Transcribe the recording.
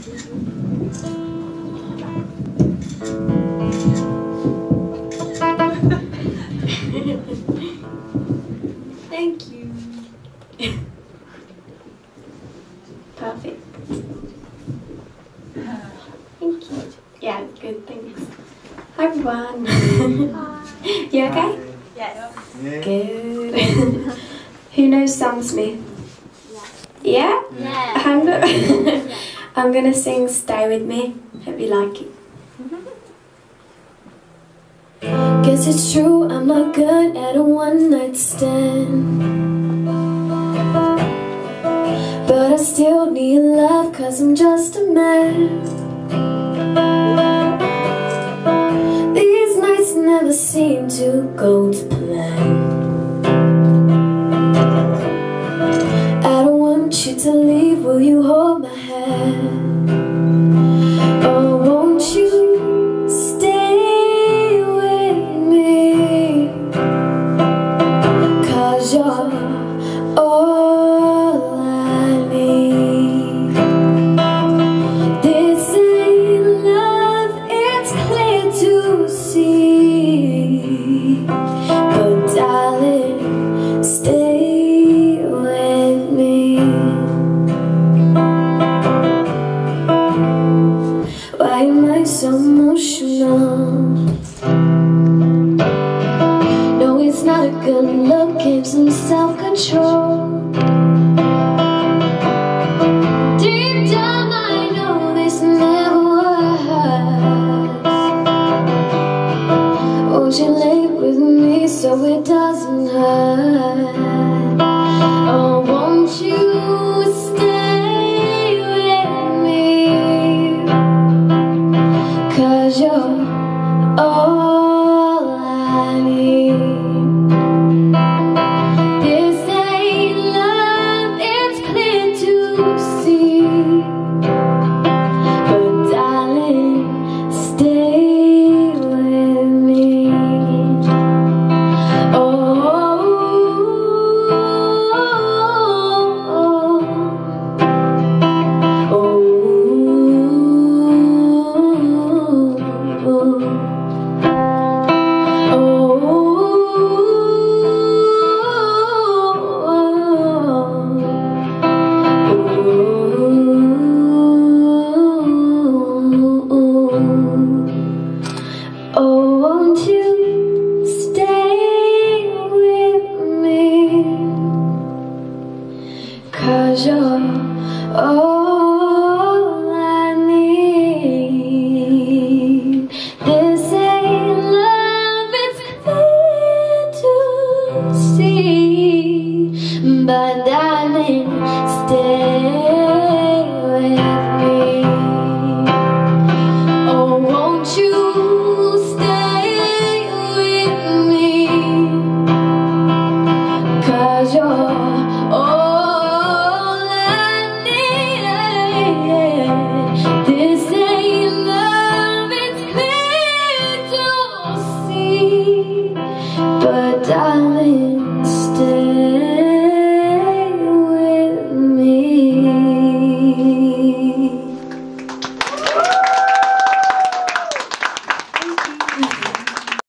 Thank you. Perfect. Thank you. Yeah, good, thanks. Hi everyone. Hi. You okay? Yes. Good. Who knows Sam Smith? Yeah? Yeah. I'm gonna sing Stay With Me. Hope you like it. Guess it's true, I'm not good at a one-night stand, but I still need love, 'cause I'm just a man. These nights never seem to go to plan. I don't want you to leave, will you hold my hand? Oh, won't you stay with me? 'Cause you're all I need. This ain't love, it's clear to see, but darling, stay with me. Why am I so emotional? No, it's not a good look, give some self-control. Deep down I know this never works. Won't you lay with me so it doesn't hurt? Oh, won't you stay with me? 'Cause you're all I need. This ain't love, it's clear to see, but darling, stay with me. Oh, won't you stay with me? 'Cause you're all I need. This ain't love, it's clear to see, but darling, stay with me. Oh, won't you stay with me? 'Cause you're all I need. This ain't love, it's clear to see, but darling,